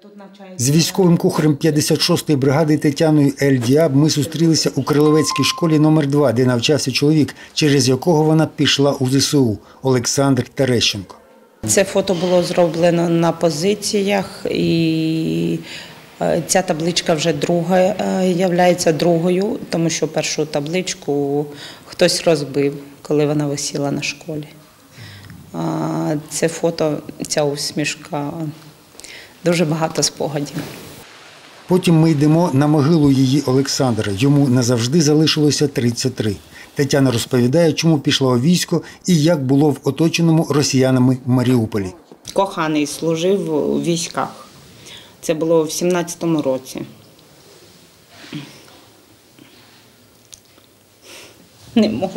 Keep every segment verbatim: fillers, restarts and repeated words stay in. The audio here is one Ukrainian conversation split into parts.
З військовим кухарем п'ятдесят шостої бригади Тетяною Ель-Діаб ми зустрілися у Криловецькій школі номер два, де навчався чоловік, через якого вона пішла у зе се у – Олександр Терещенко. Це фото було зроблено на позиціях, і ця табличка вже друга, являється другою, тому що першу табличку хтось розбив, коли вона висіла на школі. Це фото, ця усмішка, дуже багато спогадів. Потім ми йдемо на могилу її Олександра. Йому назавжди залишилося тридцять три. Тетяна розповідає, чому пішла у військо і як було в оточеному росіянами Маріуполі. Коханий служив у військах. Це було в сімнадцятому році. Не можу.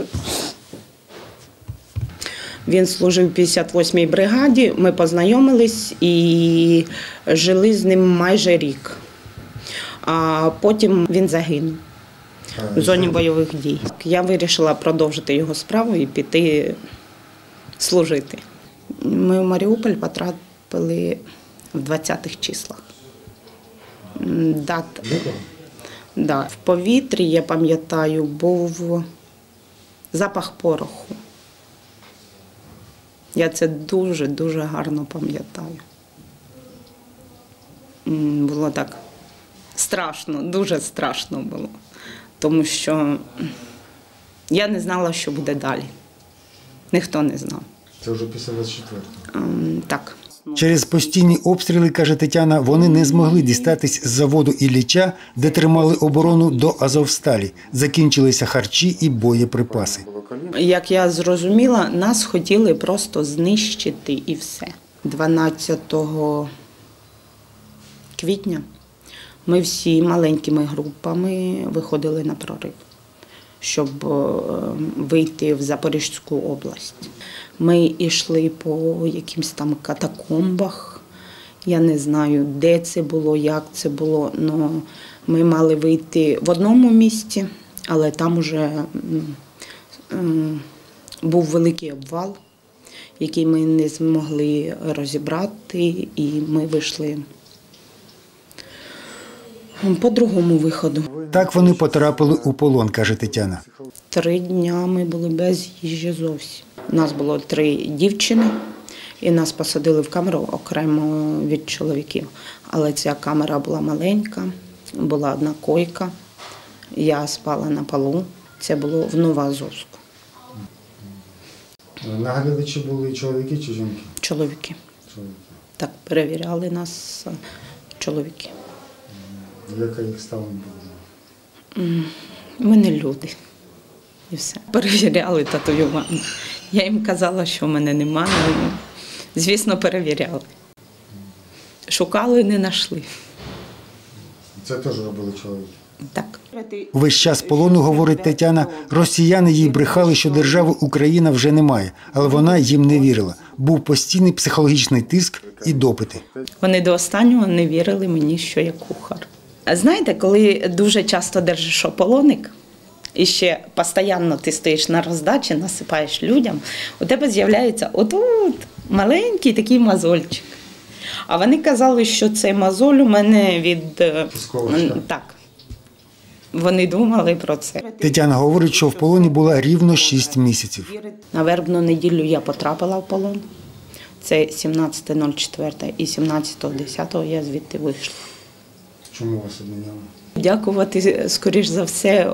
Він служив в п'ятдесят восьмій бригаді, ми познайомились і жили з ним майже рік. А потім він загинув в зоні бойових дій. Я вирішила продовжити його справу і піти служити. Ми в Маріуполь потрапили в двадцятих числах. Дата. Да. В повітрі, я пам'ятаю, був запах пороху. Я це дуже-дуже гарно пам'ятаю. Було так страшно, дуже страшно було. Тому що я не знала, що буде далі. Ніхто не знав. Це вже після двадцять четвертого? Так. Через постійні обстріли, каже Тетяна, вони не змогли дістатись з заводу Ілліча, де тримали оборону, до Азовсталі. Закінчилися харчі і боєприпаси. Як я зрозуміла, нас хотіли просто знищити і все. дванадцятого квітня ми всі маленькими групами виходили на прорив, щоб вийти в Запорізьку область. Ми йшли по якимсь там катакомбах. Я не знаю, де це було, як це було. Но ми мали вийти в одному місці, але там вже був великий обвал, який ми не змогли розібрати, і ми вийшли по другому виходу. Так вони потрапили у полон, каже Тетяна. Три дня ми були без їжі зовсім. У нас було три дівчини, і нас посадили в камеру окремо від чоловіків. Але ця камера була маленька, була одна койка. Я спала на полу. Це було в Новоазовську. Наглядачі були чоловіки чи жінки? Чоловіки. Чоловіки. Так, перевіряли нас чоловіки. Яка їх ставлення була? Ми не люди. І все. Перевіряли татуювання. Я їм казала, що в мене немає. Звісно, перевіряли. Шукали, не знайшли. Це теж робили чоловіки? Так. Весь час полону, говорить Тетяна, росіяни їй брехали, що держави Україна вже немає, але вона їм не вірила. Був постійний психологічний тиск і допити. Вони до останнього не вірили мені, що я кухар. А знаєте, коли дуже часто держиш ополоник, і ще постійно ти стоїш на роздачі, насипаєш людям, у тебе з'являється отут маленький такий мозольчик. А вони казали, що цей мозоль у мене від... Так. Вони думали про це. Тетяна говорить, що в полоні була рівно шість місяців. На вербну неділю я потрапила в полон. Це сімнадцяте четверте і сімнадцятого десятого я звідти вийшла. Чому вас обміняли? Дякувати, скоріш за все,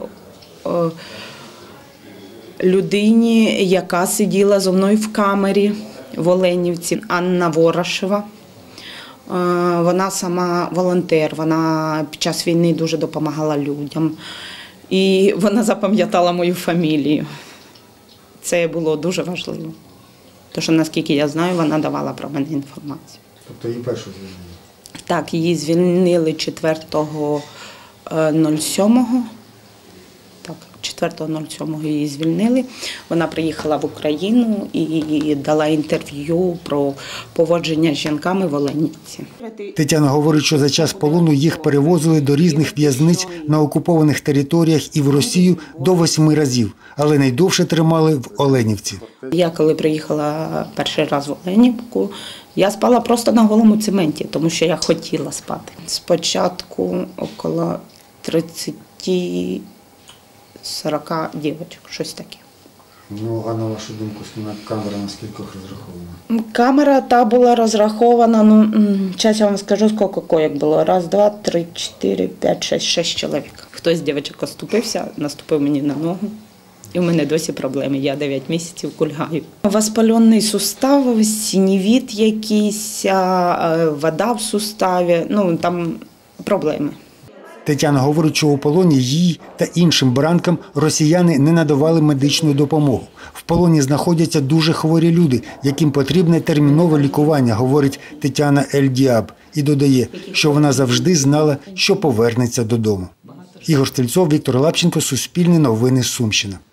людині, яка сиділа зі мною в камері в Оленівці, Анна Ворошева. Вона сама волонтер, вона під час війни дуже допомагала людям. І вона запам'ятала мою фамілію. Це було дуже важливо. Тому що, наскільки я знаю, вона давала про мене інформацію. Тобто її першу звільнили? Так, її звільнили четвертого сьомого. Так, четвертого сьомого її звільнили. Вона приїхала в Україну і дала інтерв'ю про поводження з жінками в Оленівці. Тетяна говорить, що за час полону їх перевозили до різних в'язниць на окупованих територіях і в Росію до восьми разів, але найдовше тримали в Оленівці. Я коли приїхала перший раз в Оленівку, Я спала просто на голому цементі, тому що я хотіла спати. Спочатку около тридцять сорок дівчаток, щось таке. Ну, а на вашу думку, камера на скількох розрахована? Камера та була розрахована, ну, зараз я вам скажу, скільки коїк було. Раз, два, три, чотири, п'ять, шість, шість чоловік. Хтось з дівчаток оступився, наступив мені на ногу. І в мене досі проблеми, я дев'ять місяців кульгаю. Воспалений сустав, синевіт якийсь, вода в суставі, ну там проблеми. Тетяна говорить, що у полоні їй та іншим бранкам росіяни не надавали медичну допомогу. В полоні знаходяться дуже хворі люди, яким потрібне термінове лікування, говорить Тетяна Ель-Діаб. І додає, що вона завжди знала, що повернеться додому. Ігор Стрільцов, Віктор Лапченко, Суспільне новини, Сумщина.